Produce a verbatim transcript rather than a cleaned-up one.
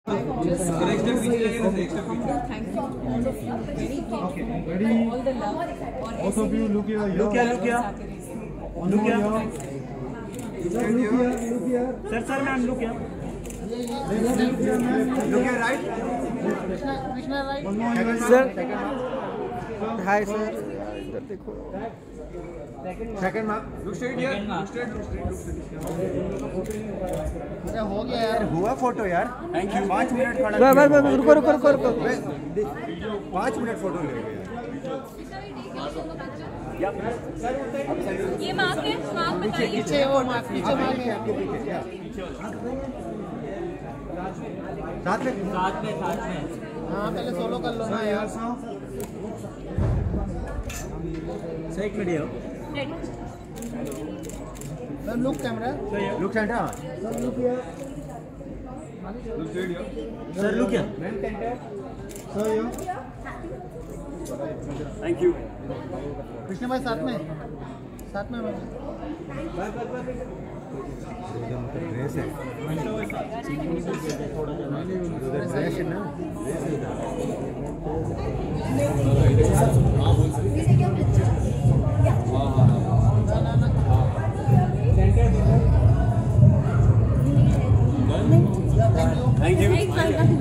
Sir sir ma'am look या right sir hi sir इधर देखो second ma'am look straight here look straight look straight अरे हो गया यार हुआ फोटो यार थैंक यू पाँच मिनट खड़ा बस बस रुको रुको रुको रुको पाँच मिनट फोटो ले ये मार्क है मार्क बताइए पीछे वो मार्क पीछे मार्क है आपके पीछे साथ में साथ में साथ में हाँ पहले सोलो कर लो ना यार सही एक minute ma'am look camera look centre sir look here look studio sir look here ma'am centre sir yo thank you Krishna भाई साथ में साथ में मैम बस बस बस एकदम ड्रेस है ड्रेस है ना थैंक यू।